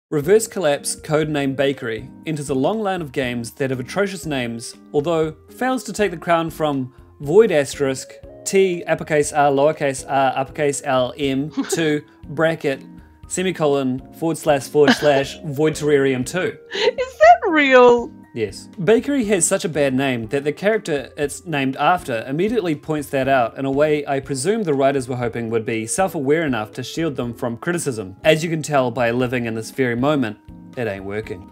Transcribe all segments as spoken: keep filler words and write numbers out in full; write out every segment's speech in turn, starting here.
Reverse Collapse Codename Bakery enters a long line of games that have atrocious names, although fails to take the crown from Void Asterisk, T uppercase R lowercase r uppercase L M to bracket semicolon forward slash forward slash Void Terrarium two. Is that real? Yes. Bakery has such a bad name that the character it's named after immediately points that out in a way I presume the writers were hoping would be self-aware enough to shield them from criticism. As you can tell by living in this very moment, it ain't working.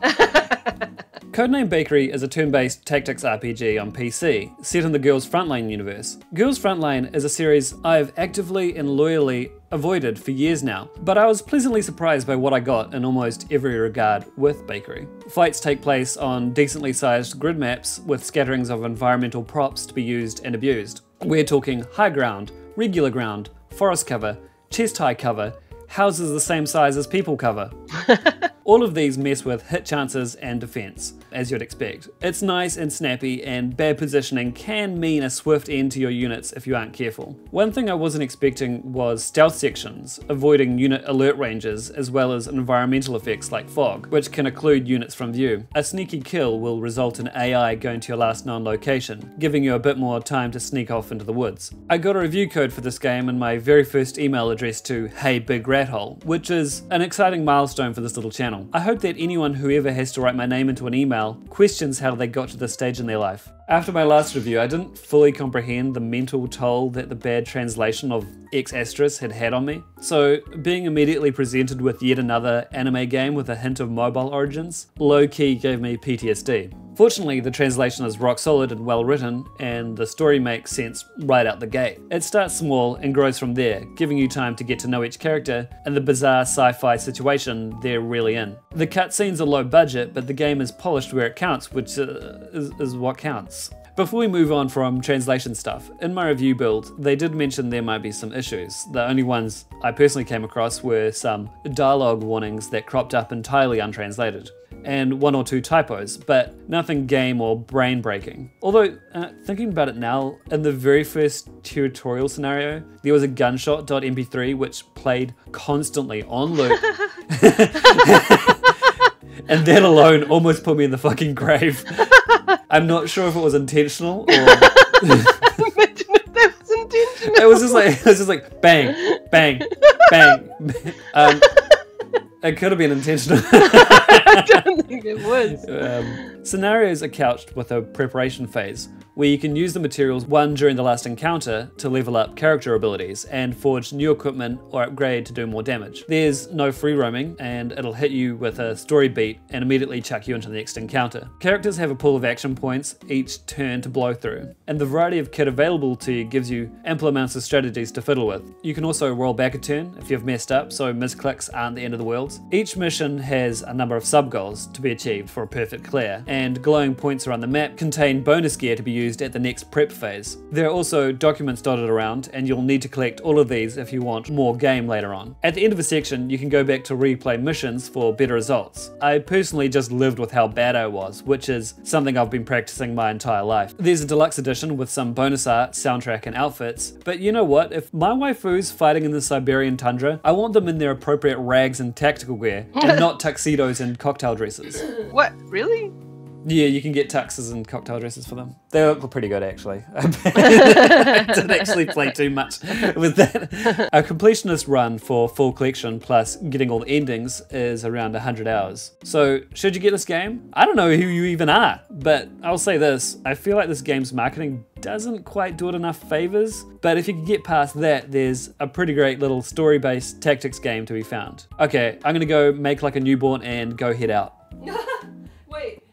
Codename Bakery is a turn-based tactics R P G on P C, set in the Girls Frontline universe. Girls Frontline is a series I have actively and loyally avoided for years now, but I was pleasantly surprised by what I got in almost every regard with Bakery. Fights take place on decently sized grid maps with scatterings of environmental props to be used and abused. We're talking high ground, regular ground, forest cover, chest high cover, houses the same size as people cover. All of these mess with hit chances and defense, as you'd expect. It's nice and snappy, and bad positioning can mean a swift end to your units if you aren't careful. One thing I wasn't expecting was stealth sections, avoiding unit alert ranges, as well as environmental effects like fog, which can occlude units from view. A sneaky kill will result in A I going to your last known location, giving you a bit more time to sneak off into the woods. I got a review code for this game in my very first email address to Hey Big Rat Hole, which is an exciting milestone for this little channel. I hope that anyone who ever has to write my name into an email questions how they got to this stage in their life. After my last review, I didn't fully comprehend the mental toll that the bad translation of X asterisk had had on me. So being immediately presented with yet another anime game with a hint of mobile origins, low-key gave me P T S D. Fortunately, the translation is rock solid and well written, and the story makes sense right out the gate. It starts small and grows from there, giving you time to get to know each character and the bizarre sci-fi situation they're really in. The cutscenes are low budget, but the game is polished where it counts, which uh, is, is what counts. Before we move on from translation stuff, in my review build, they did mention there might be some issues. The only ones I personally came across were some dialogue warnings that cropped up entirely untranslated, and one or two typos, but nothing game or brain breaking. Although, uh, thinking about it now, in the very first tutorial scenario, there was a gunshot dot M P three which played constantly on loop. And that alone almost put me in the fucking grave. I'm not sure if it was intentional or... Imagine if that was intentional. It was just like, it was just like bang, bang, bang. Um, it could have been intentional. I don't think it was. Um, scenarios are couched with a preparation phase, where you can use the materials won during the last encounter to level up character abilities and forge new equipment or upgrade to do more damage. There's no free roaming, and it'll hit you with a story beat and immediately chuck you into the next encounter. Characters have a pool of action points each turn to blow through, and the variety of kit available to you gives you ample amounts of strategies to fiddle with. You can also roll back a turn if you've messed up, so misclicks aren't the end of the world. Each mission has a number of sub-goals to be achieved for a perfect clear, and glowing points around the map contain bonus gear to be used at the next prep phase. There are also documents dotted around, and you'll need to collect all of these if you want more game later on. At the end of a section, you can go back to replay missions for better results. I personally just lived with how bad I was, which is something I've been practicing my entire life. There's a deluxe edition with some bonus art, soundtrack, and outfits, but you know what? If my waifus fighting in the Siberian tundra, I want them in their appropriate rags and tactical gear, and not tuxedos and cocktail dresses. What? Really? Yeah, you can get tuxes and cocktail dresses for them. They look pretty good, actually. I didn't actually play too much with that. A completionist run for full collection plus getting all the endings is around one hundred hours. So, should you get this game? I don't know who you even are, but I'll say this. I feel like this game's marketing doesn't quite do it enough favors, but if you can get past that, there's a pretty great little story-based tactics game to be found. Okay, I'm gonna go make like a newborn and go head out. Wait.